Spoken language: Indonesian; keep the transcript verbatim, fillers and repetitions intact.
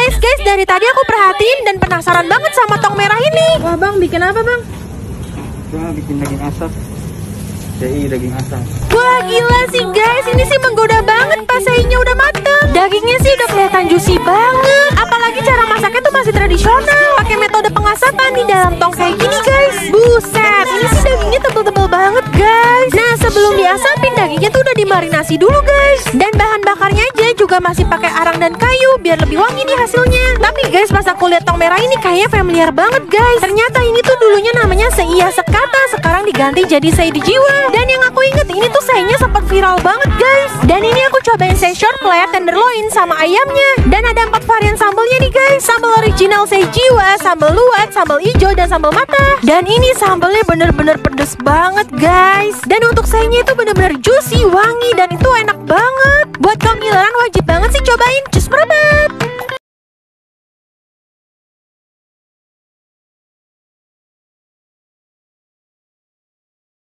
guys, guys, dari tadi aku perhatiin dan penasaran banget sama tong merah ini. Wah bang, bikin apa bang? Wah, bikin daging asap. C I daging asap. Wah gila sih guys, ini sih menggoda banget pas seinya udah mateng. Dagingnya sih udah kelihatan juicy banget. Apalagi cara masaknya tuh masih tradisional, pakai metode pengasapan di dalam tong kayak gini guys. Buset, ini sih dagingnya tebel-tebel banget guys. Nah sebelum diasapin dagingnya tuh udah dimarinasi dulu guys. Dan bahan bakarnya aja juga masih pakai arang dan kayu biar lebih wangi nih hasilnya. Tapi guys pas aku lihat tong merah ini kayaknya familiar banget guys. Ternyata ini tuh dulunya namanya Seiya Sekata, sekarang diganti jadi Sei Jiwa. Dan yang aku inget ini tuh seinya sempat viral banget guys. Dan ini aku cobain sei short plate, tenderloin sama ayamnya. Dan ada empat varian sambelnya nih guys. Sambal original Sei Jiwa, sambal luwet, sambal hijau, dan sambal matah. Dan ini sambelnya bener-bener pedes banget guys. Dan untuk seinya itu bener-bener juicy, wangi, dan itu enak banget. Buat kaum mileran wajib banget sih cobain. Cus,